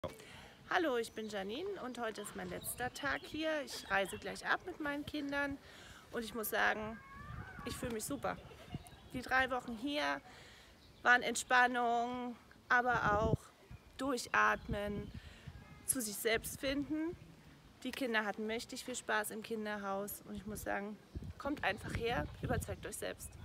Hallo, ich bin Janine und heute ist mein letzter Tag hier. Ich reise gleich ab mit meinen Kindern und ich muss sagen, ich fühle mich super. Die 3 Wochen hier waren Entspannung, aber auch durchatmen, zu sich selbst finden. Die Kinder hatten mächtig viel Spaß im Kinderhaus und ich muss sagen, kommt einfach her, überzeugt euch selbst.